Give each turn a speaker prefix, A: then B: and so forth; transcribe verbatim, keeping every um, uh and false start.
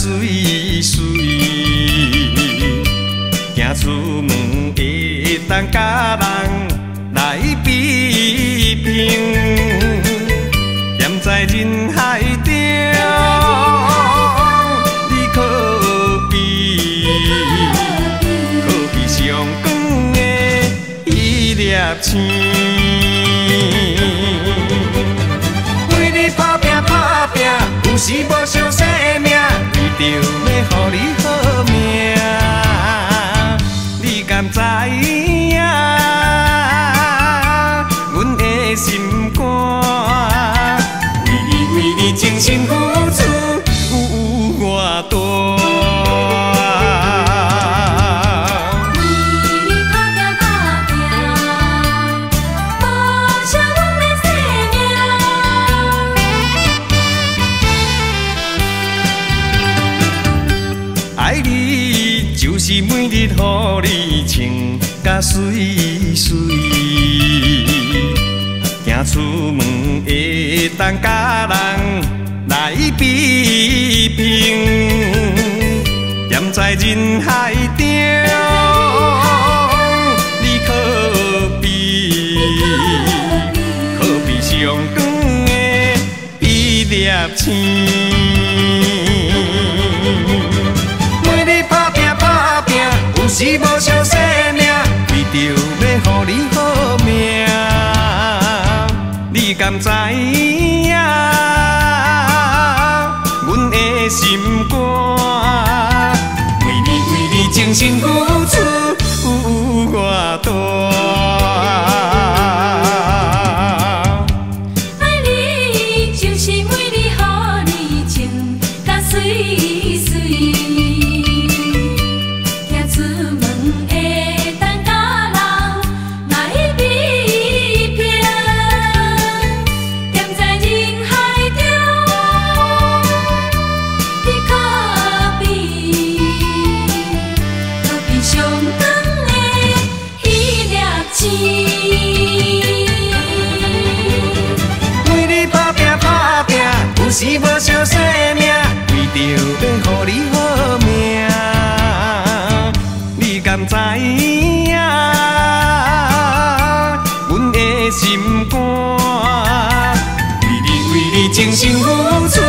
A: 水水，行出门会当甲人来比拼，踮在人海中，你可比可比上光的一粒星。为你打拼打拼，有时无想生命，为着要予你好命，你敢知影？阮的心肝，为你为你精心付出有偌大。 爱你就是每日予你穿甲水水，行出门会当甲人来比拼，踮在人海中，你可比可比上光的一粒星。 有时无想生命，为着要予你好命，你敢知影？阮的心肝，为你为你精心付出有偌大。 有时无想生命，为着要予你好命，你敢知影？阮的心肝，为你为你精心付出。